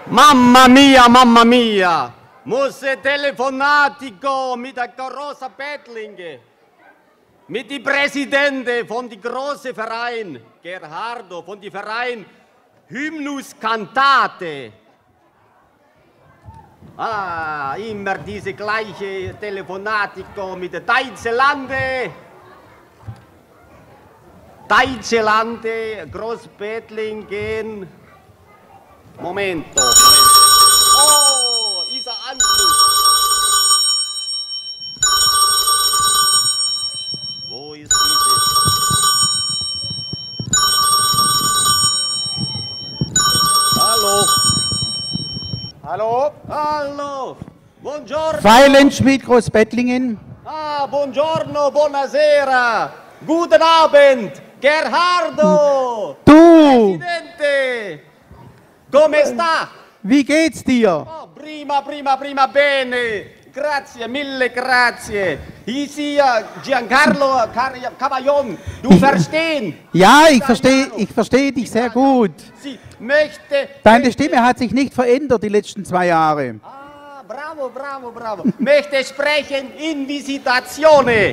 Mamma mia! Musse telefonatico mit der großen Bettlinge, mit dem Präsidenten von dem großen Verein, Gerhardo, von dem Verein Hymnus Cantate. Ah, immer diese gleiche Telefonatico mit der Deutschlande. Deutschlande, Großbettlingen. Momento. Oh, dieser Anschluss. Wo ist dieses? Hallo. Hallo? Hallo. Buongiorno. Weilenschmidt, Großbettlingen. Ah, buongiorno, buonasera. Guten Abend, Gerhardo. Du, Presidente. Come sta? wie geht's dir? Oh, prima, bene. Grazie, mille grazie. Ich sehe Giancarlo Cavaillon. Du verstehst? Ja, ich verstehe dich sehr gut. Sie möchte... Deine Stimme hat sich nicht verändert die letzten 2 Jahre. Ah, bravo. Möchte sprechen in Visitazione.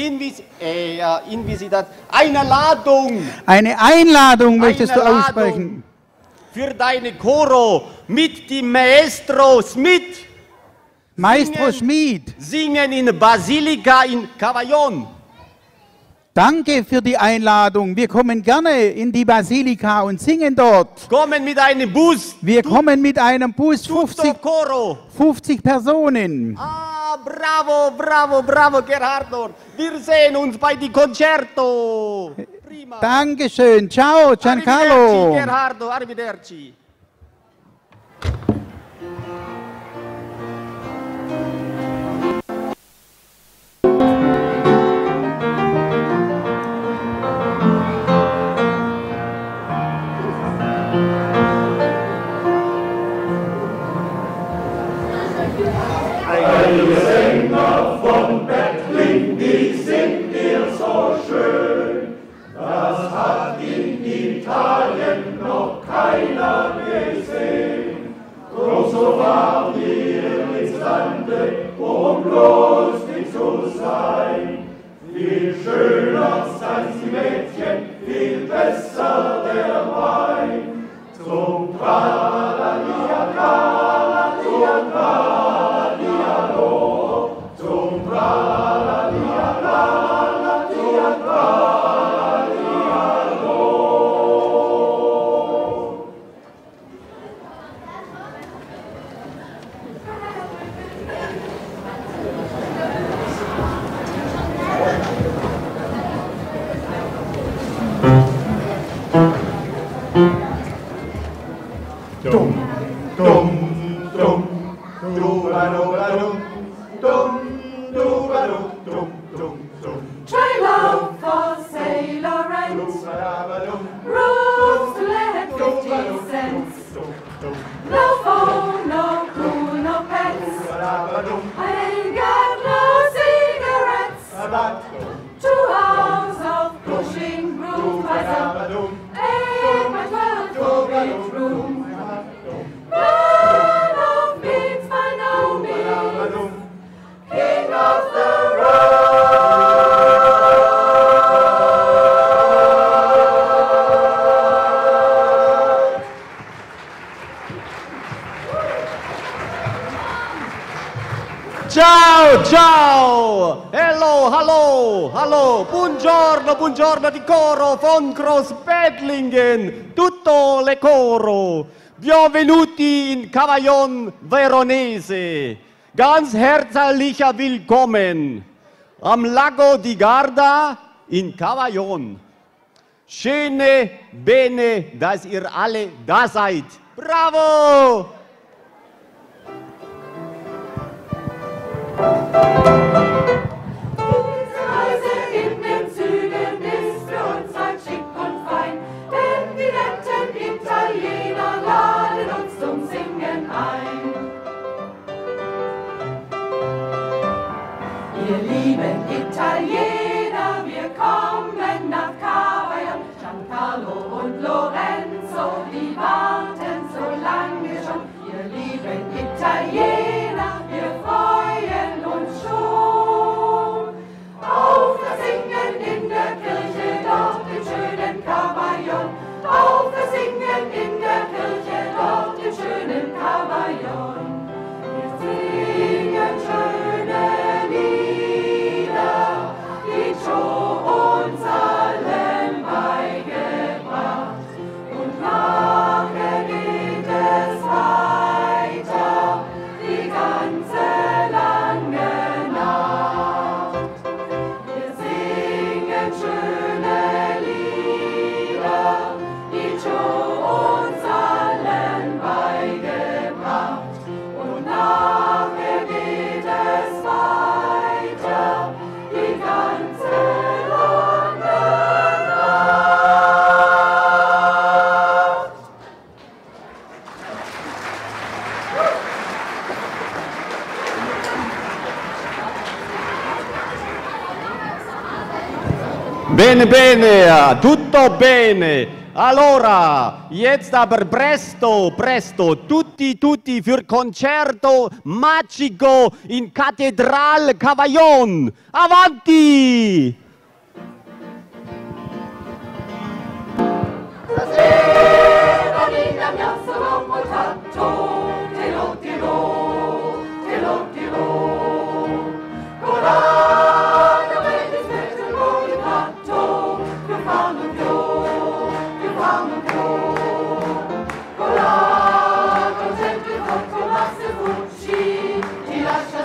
Eine Ladung. Eine Einladung möchtest du aussprechen. Für deine Choro mit dem Maestro Smith. Maestro Schmid. Singen in Basilika in Cavaillon. Danke für die Einladung. Wir kommen gerne in die Basilika und singen dort. Kommen mit einem Bus. Wir kommen mit einem Bus, Tutto Coro. 50 Personen. Ah, bravo, Gerhardo. Wir sehen uns bei dem Concerto. Prima. Dankeschön. Ciao, Giancarlo. Arrivederci, Gerhardo, arrivederci. Einige Sänger von Bettling, die singt ihr so schön. Das hat in Italien noch keiner gesehen. Drum so fahrt ihr ins Lande, um lustig zu sein. Viel schöner seien die Mädchen, viel besser der Wein. Zum Tralalia, Tralalia, Tralialo, zum Tralalia, Tralalia, Tralialo. Dum, dum, dum, dum-a-dum-a-dum, dum-dum-a-dum, dum-dum-dum. Try love for sailor rent, Dum-a-dum-a-dum, rooms to let 50 cents. dum-dum, No phone, no pool, no pets. dum-a-dum, I ain't got no cigarettes. a-ba-dum, 2 hours of pushing broom by some dum-a-dum, 8 by 12 bedroom. Man of means by no means, dum-a-dum. king of the road. Ciao! Hallo! Buongiorno di coro von Großbettlingen, tutto le coro. Benvenuti in Cavaillon Veronese. Ganz herzlicher Willkommen am Lago di Garda in Cavaillon. Schöne Bene, dass ihr alle da seid. Bravo! Diese Reise in den Zügen ist für uns ein schick und fein, denn die netten Italiener laden uns zum Singen ein. Ihr lieben Italiener, wir kommen nach Cavaillon. Giancarlo und Lorenzo, die warten so lange schon. ganze lange Nacht. Wir singen schöne Lieder, die Joe uns allen beigebracht. Und nachher geht es weiter, die ganze lange Nacht. Bene, bene, tutto bene. Allora, jetzt aber presto, presto, tutti für Concerto Magico in Cattedrale Cavaillon. Avanti! Stasera linea mia sono molto, te lo dirò, te lo dirò. Coraggio e dispetto il movimento, più fanno più, più fanno più. Coraggio sempre forte ma se fucci, ti lascia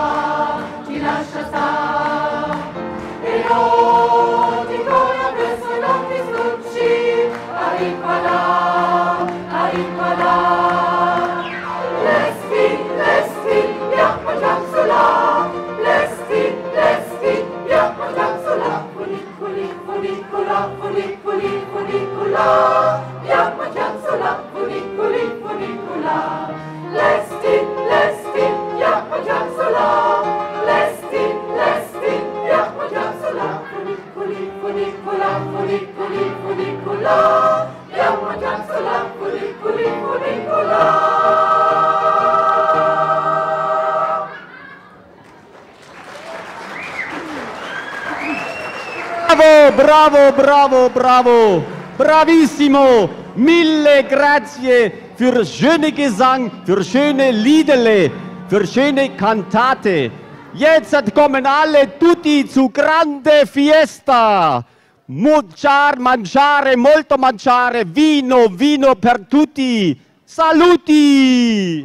sta. E io dico adesso non ti sfucci, a rimparà. Lesti, piacqua gianzola, lesti, piacqua gianzola, funicula, piacqua gianzola, funicula. Lesti, piacqua gianzola, lesti, piacqua gianzola, funicula, piacqua gianzola, funicula. Bravo, bravissimo, mille grazie für schöne Gesang, für schöne Liederle, für schöne Kantate. Jetzt kommen alle tutti zu grande fiesta. Mangiare, molto mangiare, vino per tutti. Saluti!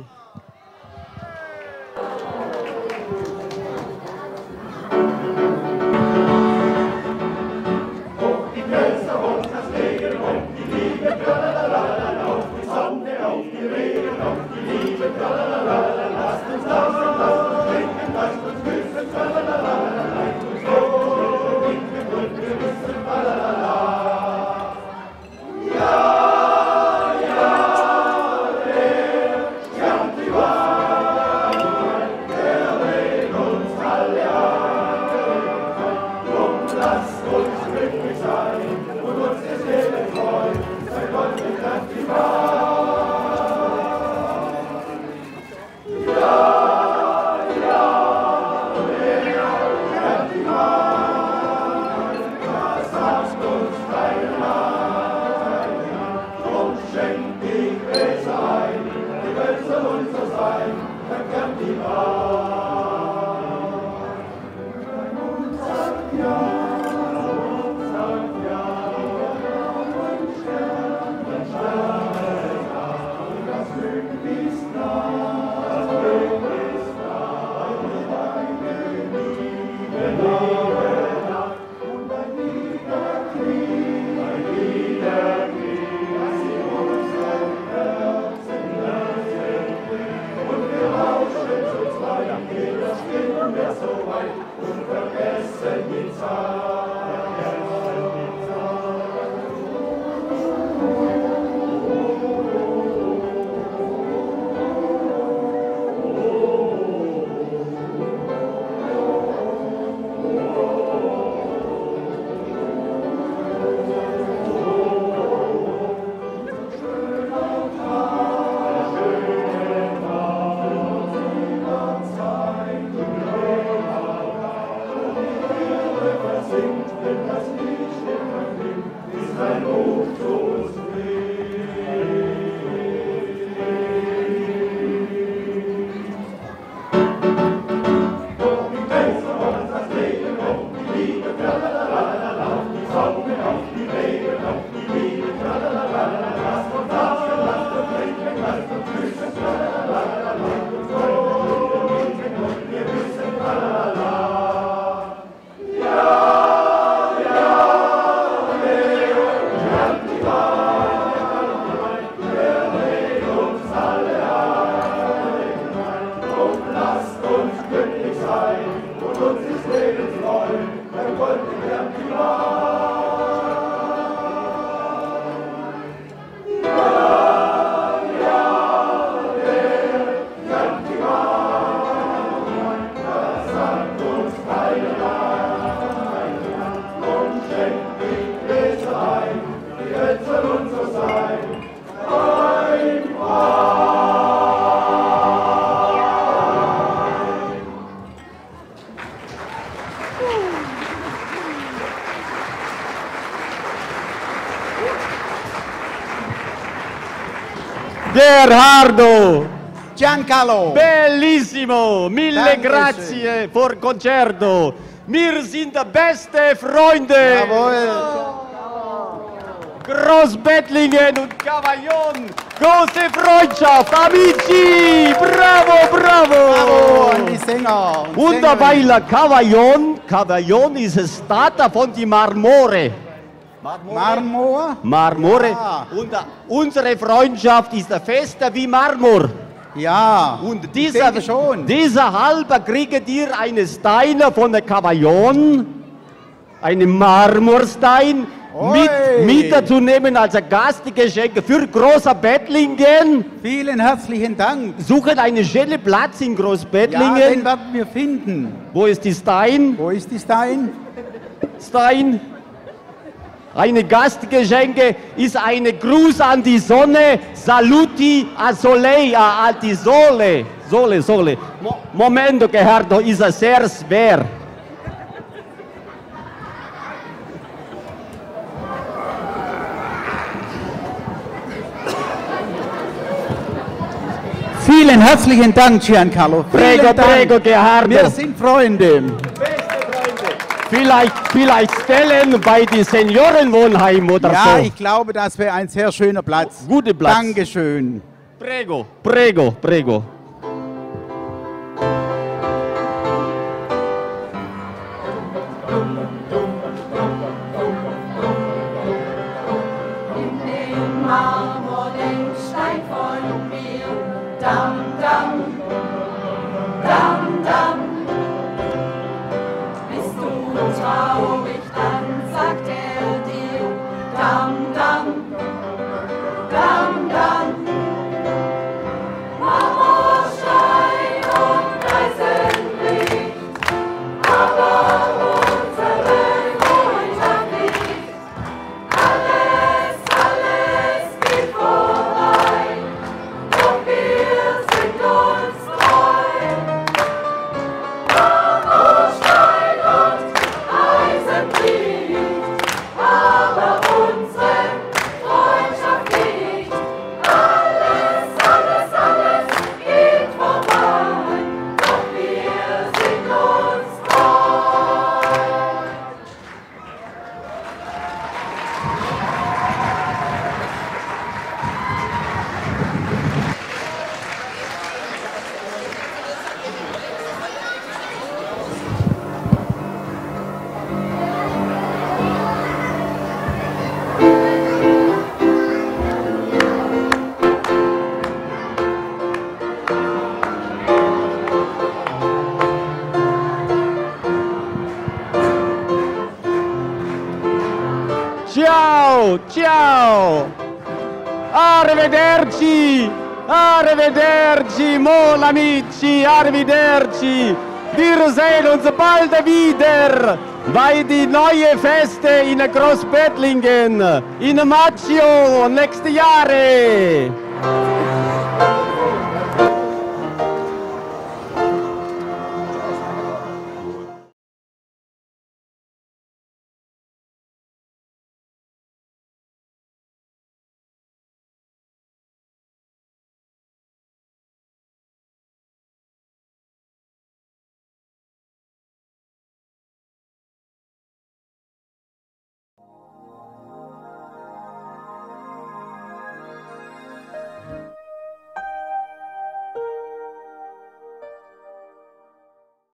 lasst uns glücklich sein und uns des Lebens freuen, beim goldenen Erntewein. Gerhardo, Giancarlo. bellissimo, mille Dankeschön. grazie for concerto. Wir sind die beste Freunde. Jawohl. Großbettlingen und Cavaillon, große Freundschaft, amici, bravo, Bravo bravo. an die Sänger. Und Und Sängerinnen. weil Cavaillon ist Stata von die Marmore. Marmor. Marmore. Ah. Und unsere Freundschaft ist fester wie Marmor. Ja. Und ich denke schon. dieser halber kriegt ihr eine Steine von der Cavaillon, einen Marmorstein, Oi. mitzunehmen als Gastgeschenk für Großbettlingen. Vielen herzlichen Dank. Suchen einen schönen Platz in Ja, den Großbettlingen. werden wir finden. Wo ist die Stein? Wo ist die Stein? Stein. Eine Gastgeschenke ist ein Gruß an die Sonne. Saluti a soleil, a die Sole. Sole. Momento, Gerhardo, ist sehr schwer. Vielen herzlichen Dank, Giancarlo. Vielen Prego, Dank. prego, Gerhardo. Wir sind Freunde. Vielleicht stellen bei die Seniorenwohnheim oder Ja, so. ich glaube, das wäre ein sehr schöner Platz. Guter Platz. Dankeschön. Prego. In den Marmor den Stein von mir, dam, dam, dam, dam. Bist du traurig, dann sagt er dir, dam, dam, dam, dam. Marmorstein und Eisenlicht, aber unsere Freundschaft nicht. Alles geht vorbei, doch wir sind uns treu. Marmorstein und Eisenlicht, aber unsere Freundschaft nicht. Alles geht vorbei, doch wir sind uns treu. Ciao. Arrivederci, mon amici, arrivederci. Wir sehen uns bald wieder bei die neue Feste in Großbettlingen in Maggio nächste Jahre.